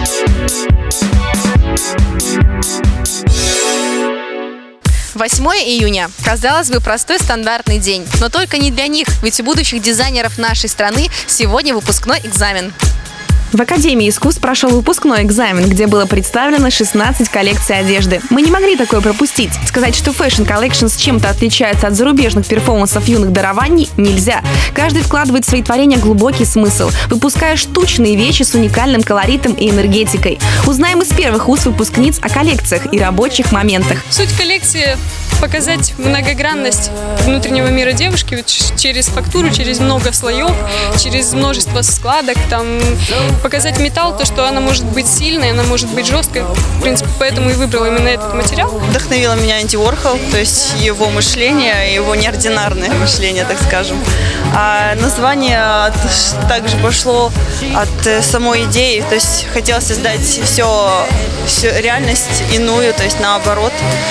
«8 июня. Казалось бы, простой стандартный день. Но только не для них, ведь у будущих дизайнеров нашей страны сегодня выпускной экзамен. В Академии искусств прошел выпускной экзамен, где было представлено 16 коллекций одежды. Мы не могли такое пропустить. Сказать, что Fashion Collections чем-то отличается от зарубежных перформансов юных дарований, нельзя. Каждый вкладывает в свои творения глубокий смысл, выпуская штучные вещи с уникальным колоритом и энергетикой. Узнаем из первых уст выпускниц о коллекциях и рабочих моментах. Суть коллекции – показать многогранность внутреннего мира девушки через фактуру, через много слоев, через множество складок, показать металл, то, что она может быть сильной, она может быть жесткой. В принципе, поэтому и выбрала именно этот материал. Вдохновила меня Энди Уорхол, то есть его мышление, его неординарное мышление, так скажем. А название также пошло от самой идеи, то есть хотела создать всю реальность иную, то есть наоборот.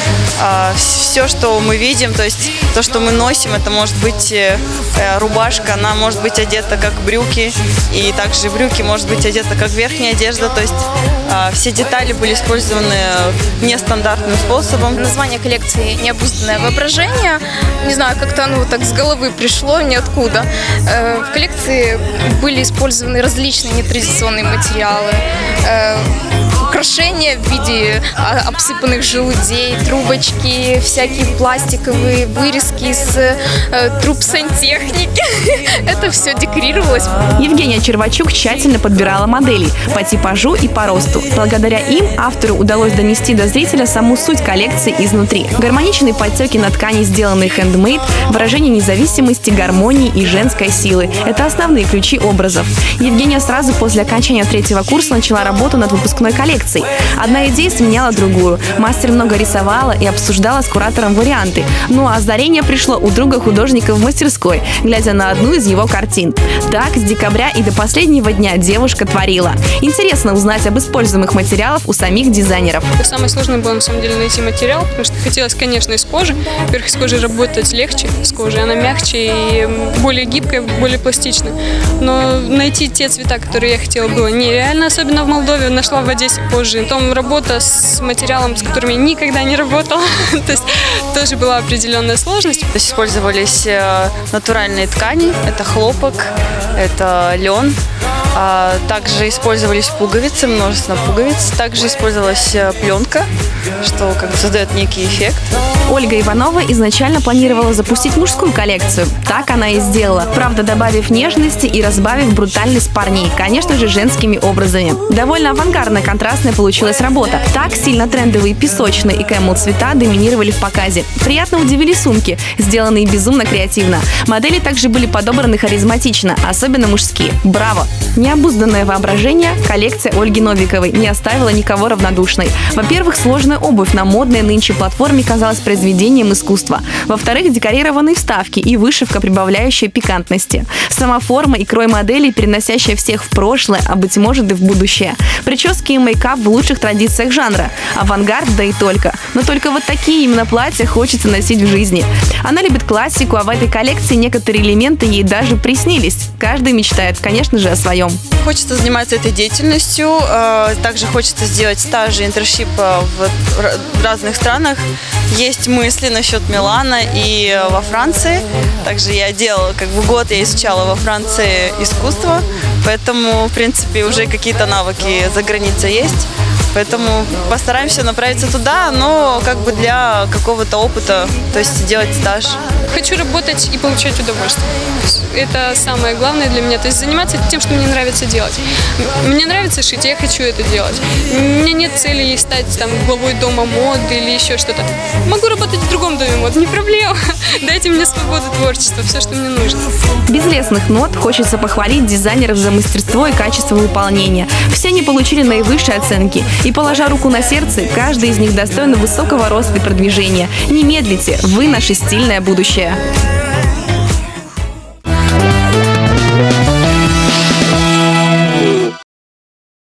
Все, что мы видим, то есть то, что мы носим, это может быть рубашка, она может быть одета как брюки, и также брюки может быть одета как верхняя одежда, то есть все детали были использованы нестандартным способом. Название коллекции «Необузданное воображение». Не знаю, как-то оно вот так с головы пришло, ниоткуда. В коллекции были использованы различные нетрадиционные материалы, украшения в виде обсыпанных желудей, трубочки, всякие пластиковые вырезки из труб сантехники. Это все декорировалось. Евгения Червачук тщательно подбирала моделей по типажу и по росту. Благодаря им автору удалось донести до зрителя саму суть коллекции изнутри. Гармоничные подтеки на ткани, сделанные хендмейд, выражение независимости, гармонии и женской силы. Это основные ключи образов. Евгения сразу после окончания 3-го курса начала работу над выпускной коллекцией. Одна идея сменяла другую. Мастер много рисовала и обсуждала с куратором варианты. Ну а озарение пришло у друга художника в мастерской, глядя на одну из его картин. Так, с декабря и до последнего дня девушка творила. Интересно узнать об используемых материалах у самих дизайнеров. Самое сложное было на самом деле найти материал, потому что хотелось, конечно, из кожи. Во-первых, из кожи работать легче, с кожей она мягче и более гибкая, более пластичная. Но найти те цвета, которые я хотела, было нереально, особенно в Молдове. Нашла в Одессе позже. Потом работа с материалом, с которыми я никогда не работала. То есть тоже была определенная сложность. То есть использовались натуральные ткани, это хлопок, это лен. Также использовались пуговицы, множество пуговиц. Также использовалась пленка, что как бы создает некий эффект. Ольга Иванова изначально планировала запустить мужскую коллекцию. Так она и сделала. Правда, добавив нежности и разбавив брутальность парней, конечно же, женскими образами. Довольно авангардная, контрастная получилась работа. Так сильно трендовые песочные и кэмел цвета доминировали в показе. Приятно удивили сумки, сделанные безумно креативно. Модели также были подобраны харизматично, особенно мужские. Браво! Необузданное воображение коллекция Ольги Новиковой не оставила никого равнодушной. Во-первых, сложная обувь на модной нынче платформе казалась произведением искусства. Во-вторых, декорированные вставки и вышивка, прибавляющая пикантности. Сама форма и крой моделей, переносящая всех в прошлое, а быть может и в будущее. Прически и мейкап в лучших традициях жанра. Авангард, да и только. Но только вот такие именно платья хочется носить в жизни. Она любит классику, а в этой коллекции некоторые элементы ей даже приснились. Каждый мечтает, конечно же, о своем. Хочется заниматься этой деятельностью. Также хочется сделать стажи, интершип в разных странах. Есть мысли насчет Милана и во Франции. Также я делала, год я изучала во Франции искусство. Поэтому, в принципе, уже какие-то навыки за границей есть. Поэтому постараемся направиться туда, но для какого-то опыта, то есть сделать стаж. Хочу работать и получать удовольствие. Это самое главное для меня. То есть заниматься тем, что мне нравится делать. Мне нравится шить, я хочу это делать. У меня нет цели стать главой дома моды или еще что-то. Могу работать в другом доме моды, не проблема. Дайте мне свободу творчества, все, что мне нужно. Без лестных нот хочется похвалить дизайнеров за мастерство и качество выполнения. Все они получили наивысшие оценки. И, положа руку на сердце, каждый из них достоин высокого роста и продвижения. Не медлите, вы наше стильное будущее.